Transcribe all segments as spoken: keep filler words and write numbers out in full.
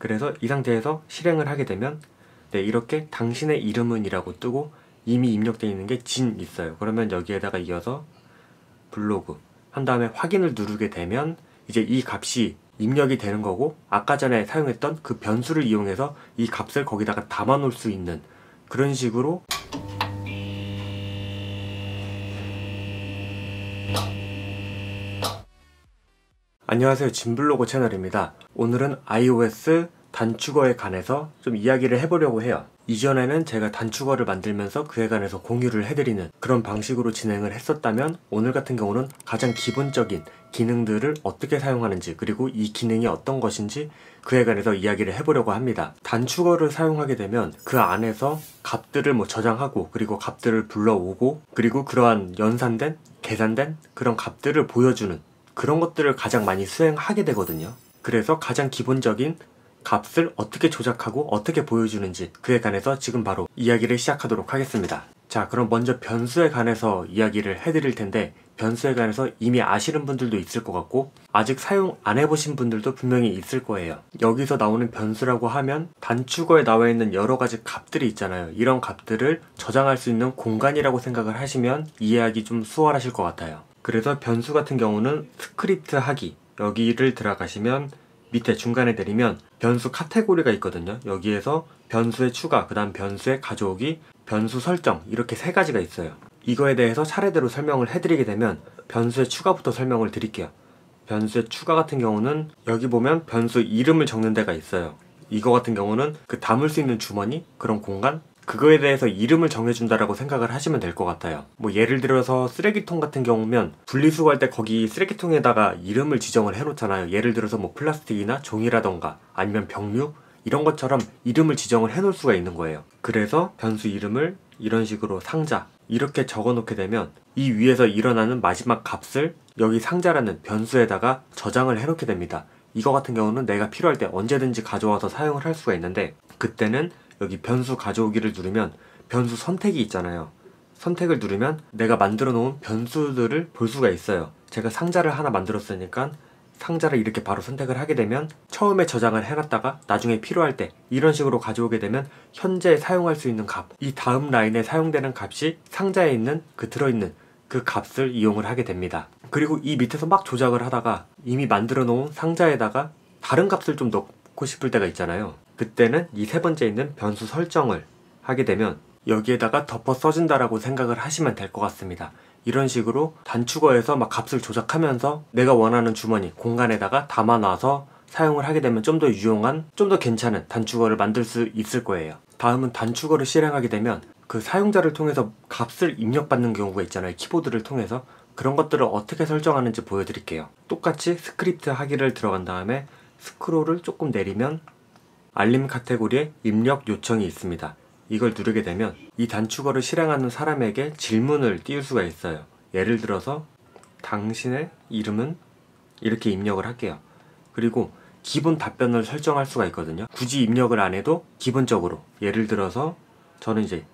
그래서 이 상태에서 실행을 하게 되면 네, 이렇게 당신의 이름은 이라고 뜨고 이미 입력되어 있는 게 진 있어요. 그러면 여기에다가 이어서 블로그 한 다음에 확인을 누르게 되면 이제 이 값이 입력이 되는 거고, 아까 전에 사용했던 그 변수를 이용해서 이 값을 거기다가 담아 놓을 수 있는 그런 식으로 안녕하세요, 진블로그 채널입니다. 오늘은 iOS 단축어에 관해서 좀 이야기를 해보려고 해요. 이전에는 제가 단축어를 만들면서 그에 관해서 공유를 해드리는 그런 방식으로 진행을 했었다면, 오늘 같은 경우는 가장 기본적인 기능들을 어떻게 사용하는지, 그리고 이 기능이 어떤 것인지 그에 관해서 이야기를 해보려고 합니다. 단축어를 사용하게 되면 그 안에서 값들을 뭐 저장하고, 그리고 값들을 불러오고, 그리고 그러한 연산된, 계산된 그런 값들을 보여주는 그런 것들을 가장 많이 수행하게 되거든요. 그래서 가장 기본적인 값을 어떻게 조작하고 어떻게 보여주는지 그에 관해서 지금 바로 이야기를 시작하도록 하겠습니다. 자, 그럼 먼저 변수에 관해서 이야기를 해드릴 텐데, 변수에 관해서 이미 아시는 분들도 있을 것 같고 아직 사용 안 해보신 분들도 분명히 있을 거예요. 여기서 나오는 변수라고 하면 단축어에 나와 있는 여러 가지 값들이 있잖아요. 이런 값들을 저장할 수 있는 공간이라고 생각을 하시면 이해하기 좀 수월하실 것 같아요. 그래서 변수 같은 경우는 스크립트 하기, 여기를 들어가시면 밑에 중간에 내리면 변수 카테고리가 있거든요. 여기에서 변수의 추가, 그 다음 변수의 가져오기, 변수 설정, 이렇게 세 가지가 있어요. 이거에 대해서 차례대로 설명을 해드리게 되면 변수의 추가부터 설명을 드릴게요. 변수의 추가 같은 경우는 여기 보면 변수 이름을 적는 데가 있어요. 이거 같은 경우는 그 담을 수 있는 주머니, 그런 공간, 그거에 대해서 이름을 정해준다라고 생각을 하시면 될 것 같아요. 뭐 예를 들어서 쓰레기통 같은 경우면 분리수거할 때 거기 쓰레기통에다가 이름을 지정을 해놓잖아요. 예를 들어서 뭐 플라스틱이나 종이라던가 아니면 병류, 이런 것처럼 이름을 지정을 해놓을 수가 있는 거예요. 그래서 변수 이름을 이런 식으로 상자 이렇게 적어 놓게 되면 이 위에서 일어나는 마지막 값을 여기 상자라는 변수에다가 저장을 해놓게 됩니다. 이거 같은 경우는 내가 필요할 때 언제든지 가져와서 사용을 할 수가 있는데, 그때는 여기 변수 가져오기를 누르면 변수 선택이 있잖아요. 선택을 누르면 내가 만들어 놓은 변수들을 볼 수가 있어요. 제가 상자를 하나 만들었으니까 상자를 이렇게 바로 선택을 하게 되면 처음에 저장을 해놨다가 나중에 필요할 때 이런 식으로 가져오게 되면 현재 사용할 수 있는 값, 이 다음 라인에 사용되는 값이 상자에 있는 그 들어있는 그 값을 이용을 하게 됩니다. 그리고 이 밑에서 막 조작을 하다가 이미 만들어 놓은 상자에다가 다른 값을 좀 넣고 싶을 때가 있잖아요. 그때는 이 세 번째 있는 변수 설정을 하게 되면 여기에다가 덮어 써준다라고 생각을 하시면 될 것 같습니다. 이런 식으로 단축어에서 막 값을 조작하면서 내가 원하는 주머니, 공간에다가 담아놔서 사용을 하게 되면 좀 더 유용한, 좀 더 괜찮은 단축어를 만들 수 있을 거예요. 다음은 단축어를 실행하게 되면 그 사용자를 통해서 값을 입력받는 경우가 있잖아요. 키보드를 통해서. 그런 것들을 어떻게 설정하는지 보여드릴게요. 똑같이 스크립트 하기를 들어간 다음에 스크롤을 조금 내리면 알림 카테고리에 입력 요청이 있습니다. 이걸 누르게 되면 이 단축어를 실행하는 사람에게 질문을 띄울 수가 있어요. 예를 들어서 당신의 이름은 이렇게 입력을 할게요. 그리고 기본 답변을 설정할 수가 있거든요. 굳이 입력을 안 해도 기본적으로 예를 들어서 저는 이제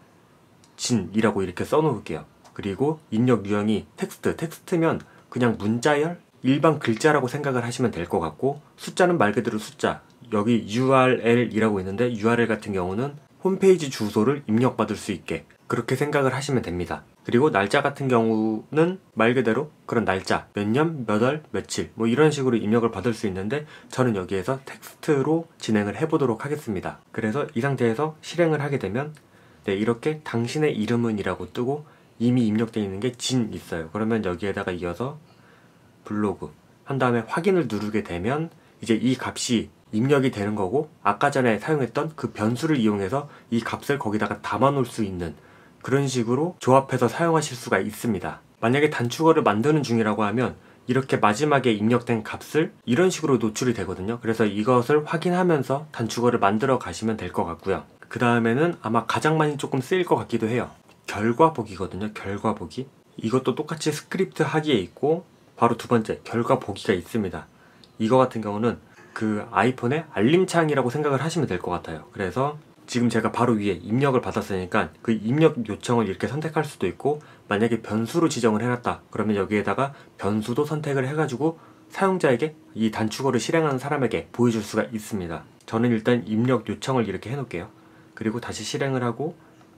진이라고 이렇게 써놓을게요. 그리고 입력 유형이 텍스트, 텍스트면 그냥 문자열? 일반 글자라고 생각을 하시면 될 것 같고, 숫자는 말 그대로 숫자, 여기 유알엘이라고 있는데 유알엘 같은 경우는 홈페이지 주소를 입력받을 수 있게 그렇게 생각을 하시면 됩니다. 그리고 날짜 같은 경우는 말 그대로 그런 날짜, 몇 년, 몇 월, 며칠 뭐 이런 식으로 입력을 받을 수 있는데, 저는 여기에서 텍스트로 진행을 해보도록 하겠습니다. 그래서 이 상태에서 실행을 하게 되면 네, 이렇게 당신의 이름은 이라고 뜨고 이미 입력되어 있는 게 진 있어요. 그러면 여기에다가 이어서 블로그 한 다음에 확인을 누르게 되면 이제 이 값이 입력이 되는 거고, 아까 전에 사용했던 그 변수를 이용해서 이 값을 거기다가 담아 놓을 수 있는 그런 식으로 조합해서 사용하실 수가 있습니다. 만약에 단축어를 만드는 중이라고 하면 이렇게 마지막에 입력된 값을 이런 식으로 노출이 되거든요. 그래서 이것을 확인하면서 단축어를 만들어 가시면 될 것 같고요. 그 다음에는 아마 가장 많이 조금 쓰일 것 같기도 해요. 결과 보기거든요. 결과 보기. 이것도 똑같이 스크립트 하기에 있고 바로 두 번째 결과 보기가 있습니다. 이거 같은 경우는 그 아이폰의 알림창이라고 생각을 하시면 될 것 같아요. 그래서 지금 제가 바로 위에 입력을 받았으니까 그 입력 요청을 이렇게 선택할 수도 있고, 만약에 변수로 지정을 해놨다 그러면 여기에다가 변수도 선택을 해가지고 사용자에게, 이 단축어를 실행하는 사람에게 보여줄 수가 있습니다. 저는 일단 입력 요청을 이렇게 해놓을게요. 그리고 다시 실행을 하고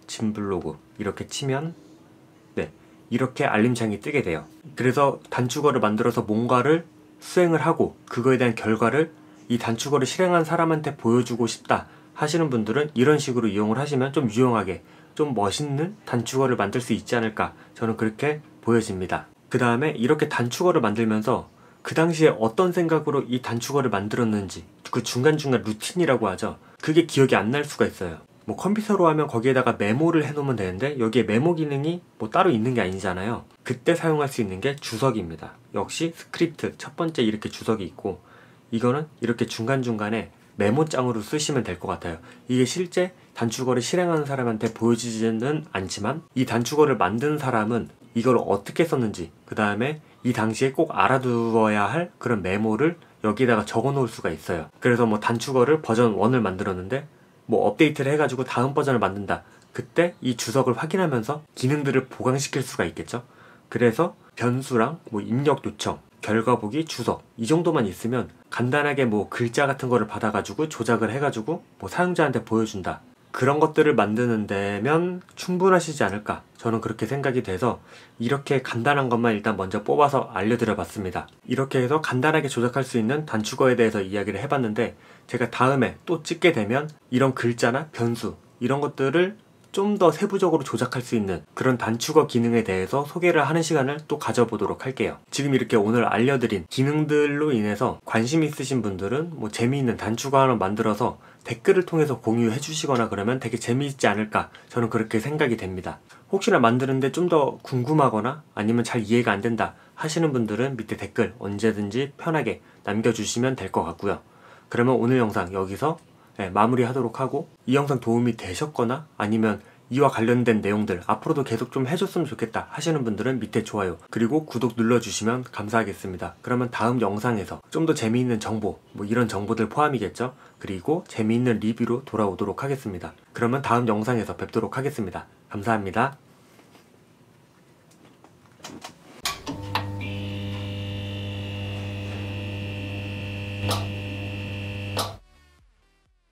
짐블로그 이렇게 치면 네, 이렇게 알림창이 뜨게 돼요. 그래서 단축어를 만들어서 뭔가를 수행을 하고 그거에 대한 결과를 이 단축어를 실행한 사람한테 보여주고 싶다 하시는 분들은 이런 식으로 이용을 하시면 좀 유용하게, 좀 멋있는 단축어를 만들 수 있지 않을까, 저는 그렇게 보여집니다. 그 다음에 이렇게 단축어를 만들면서 그 당시에 어떤 생각으로 이 단축어를 만들었는지, 그 중간중간 루틴이라고 하죠. 그게 기억이 안 날 수가 있어요. 뭐 컴퓨터로 하면 거기에다가 메모를 해놓으면 되는데 여기에 메모 기능이 뭐 따로 있는 게 아니잖아요. 그때 사용할 수 있는 게 주석입니다. 역시 스크립트 첫 번째 이렇게 주석이 있고, 이거는 이렇게 중간중간에 메모장으로 쓰시면 될 것 같아요. 이게 실제 단축어를 실행하는 사람한테 보여지지는 않지만 이 단축어를 만든 사람은 이걸 어떻게 썼는지, 그 다음에 이 당시에 꼭 알아두어야 할 그런 메모를 여기다가 적어 놓을 수가 있어요. 그래서 뭐 단축어를 버전 일을 만들었는데 뭐 업데이트를 해가지고 다음 버전을 만든다. 그때 이 주석을 확인하면서 기능들을 보강시킬 수가 있겠죠. 그래서 변수랑 뭐 입력 요청, 결과 보기, 주석 이 정도만 있으면 간단하게 뭐 글자 같은 거를 받아가지고 조작을 해가지고 뭐 사용자한테 보여준다. 그런 것들을 만드는 데면 충분하시지 않을까, 저는 그렇게 생각이 돼서 이렇게 간단한 것만 일단 먼저 뽑아서 알려드려 봤습니다. 이렇게 해서 간단하게 조작할 수 있는 단축어에 대해서 이야기를 해봤는데, 제가 다음에 또 찍게 되면 이런 글자나 변수 이런 것들을 좀 더 세부적으로 조작할 수 있는 그런 단축어 기능에 대해서 소개를 하는 시간을 또 가져보도록 할게요. 지금 이렇게 오늘 알려드린 기능들로 인해서 관심 있으신 분들은 뭐 재미있는 단축어 하나 만들어서 댓글을 통해서 공유해 주시거나 그러면 되게 재미있지 않을까, 저는 그렇게 생각이 됩니다. 혹시나 만드는데 좀 더 궁금하거나 아니면 잘 이해가 안 된다 하시는 분들은 밑에 댓글 언제든지 편하게 남겨주시면 될 것 같고요. 그러면 오늘 영상 여기서 네, 마무리하도록 하고, 이 영상 도움이 되셨거나 아니면 이와 관련된 내용들 앞으로도 계속 좀 해줬으면 좋겠다 하시는 분들은 밑에 좋아요 그리고 구독 눌러주시면 감사하겠습니다. 그러면 다음 영상에서 좀 더 재미있는 정보, 뭐 이런 정보들 포함이겠죠. 그리고 재미있는 리뷰로 돌아오도록 하겠습니다. 그러면 다음 영상에서 뵙도록 하겠습니다. 감사합니다.